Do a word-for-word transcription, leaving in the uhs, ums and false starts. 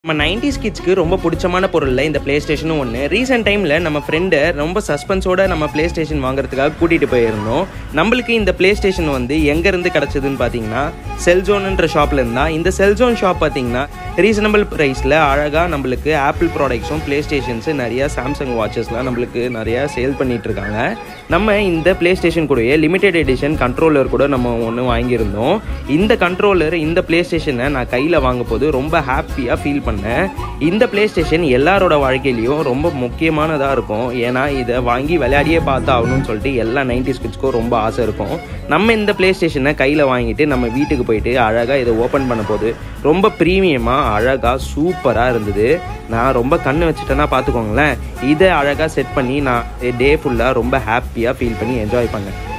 நம்ம நைன்டிஸ் கிட்ஸ்க்கு ரொம்ப பிடிச்சமான பொருளில் இந்த பிளே ஸ்டேஷனும் ஒன்று. ரீசெண்ட் டைமில் நம்ம ஃப்ரெண்டை ரொம்ப சஸ்பென்ஸோட நம்ம பிளே ஸ்டேஷன் வாங்குறதுக்காக கூட்டிகிட்டு போயிருந்தோம். நம்மளுக்கு இந்த பிளே ஸ்டேஷன் வந்து எங்கேருந்து கிடச்சதுன்னு பார்த்தீங்கன்னா செல்ஜோன்ன்ற ஷாப்பில் இருந்தால். இந்த செல்ஜோன் ஷாப் பார்த்தீங்கன்னா ரீசனபிள் ப்ரைஸில் அழகாக நம்மளுக்கு ஆப்பிள் ப்ராடக்ட்ஸும் பிளே ஸ்டேஷன்ஸு நிறையா சாம்சங் வாட்சஸ்லாம் நம்மளுக்கு நிறையா சேல் பண்ணிகிட்ருக்காங்க. நம்ம இந்த பிளே ஸ்டேஷன் கூடயே லிமிடெட் எடிஷன் கண்ட்ரோலர் கூட நம்ம ஒன்று வாங்கியிருந்தோம். இந்த கண்ட்ரோலர் இந்த பிளே ஸ்டேஷனை நான் கையில் வாங்க போது ரொம்ப ஹாப்பியாக ஃபீல் பண்ணேன். இந்த பிளே ஸ்டேஷன் எல்லாரோட வாழ்க்கையிலையும் ரொம்ப முக்கியமானதாக இருக்கும். ஏன்னா இதை வாங்கி விளையாடியே பார்த்து ஆகணும்னு சொல்லிட்டு எல்லா நைன்டிஸ் கிட்ஸ்க்கும் ரொம்ப ஆசை இருக்கும். நம்ம இந்த பிளே ஸ்டேஷனை கையில் வாங்கிட்டு நம்ம வீட்டுக்கு போயிட்டு அழகாக இதை ஓப்பன் பண்ண போது ரொம்ப ப்ரீமியமாக அழகாக சூப்பராக இருந்தது. நான் ரொம்ப கண்ணு வச்சுட்டேன்னா பார்த்துக்கோங்களேன். இதை அழகாக செட் பண்ணி நான் டே ஃபுல்லாக ரொம்ப ஹாப்பியாக ஃபீல் பண்ணி என்ஜாய் பண்ணேன்.